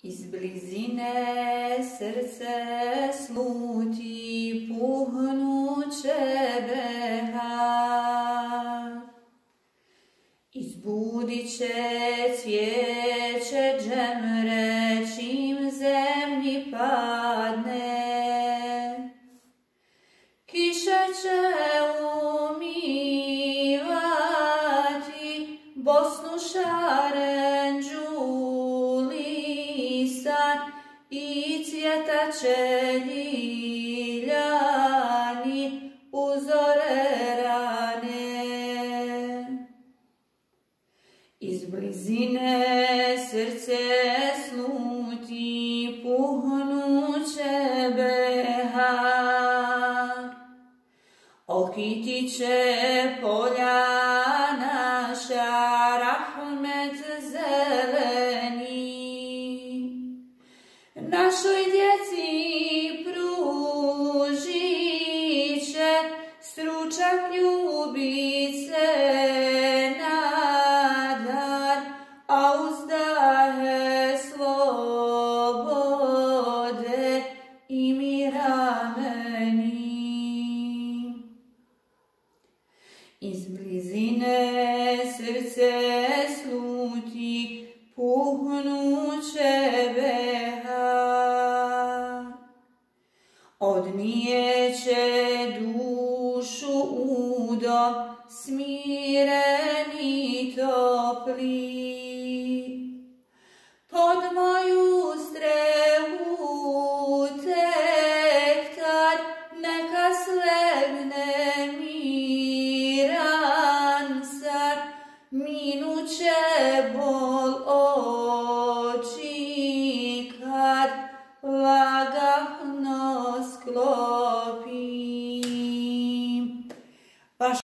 Iz blizine srce sluti puhnuće behar. Izbudit će cvijeće džemre čim zemlji padne. Kiša će umivati Bosnu šarenđu lisan i cvjetat će ljiljani uzore rane. Iz blizine srce sluti puhnuće behar. Okitit će polja naša rahmet zeleni. Našoj djeci pružit će stručak ljubice nadar, a uzdahe slobode i mira meni. Iz blizine srce sluti puhnu